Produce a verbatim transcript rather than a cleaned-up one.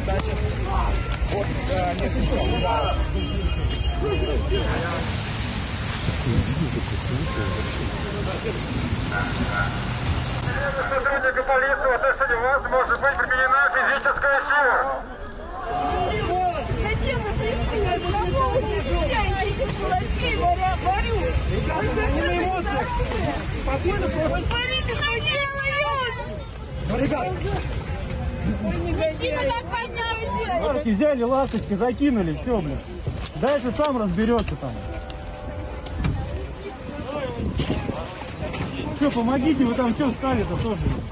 передачи. Вот э, несколько. Да. Сотрудника полиции в отношении вас может быть применена физическая сила. Зачем вы слишком кого вы защищаете этих кулачей, варю? Не на эмоциях. Спокойно, просто. Смотрите, что делают! Ну, ребят. Мужчина так подняли! Марки взяли, ласточки, закинули, все, блин. Дальше сам разберется там. Все, помогите, вы там все встали-то тоже.